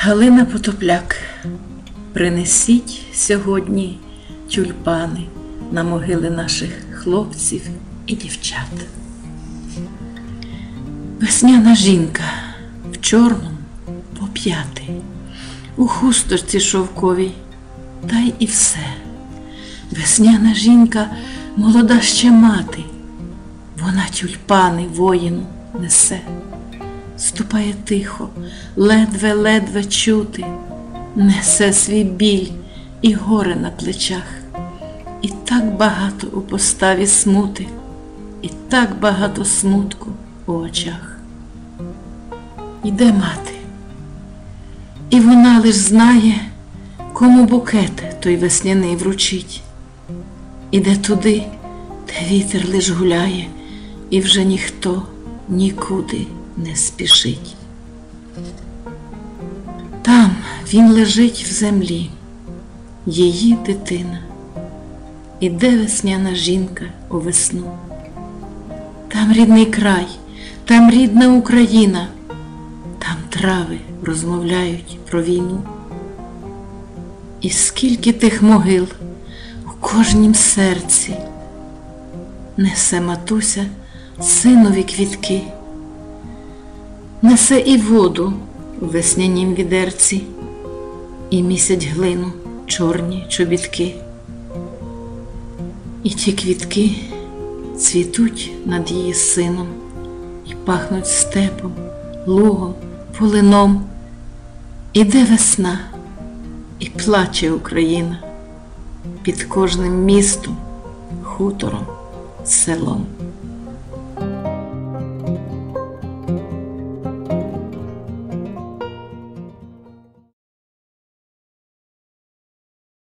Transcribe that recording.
Галина Потопляк. Принесіть сьогодні тюльпани на могили наших хлопців і дівчат. Весняна жінка в чорному по п'яти, у хусточці шовковій, та й і все. Весняна жінка молода ще мати, вона тюльпани воїну несе. Ступає тихо, ледве-ледве чути, несе свій біль і горе на плечах. І так багато у поставі смути, і так багато смутку у очах. Іде мати, і вона лиш знає, кому букет той весняний вручить. Іде туди, де вітер лиш гуляє, і вже ніхто нікуди не спішить. Там він лежить в землі, її дитина. Іде весняна жінка у весну. Там рідний край, там рідна Україна, там трави розмовляють про війну. І скільки тих могил у кожнім серці, несе матуся синові квітки, несе і воду у веснянім відерці, і місять глину чорні чобітки. І ті квітки цвітуть над її сином, і пахнуть степом, лугом, полином. Іде весна, і плаче Україна під кожним містом, хутором, селом.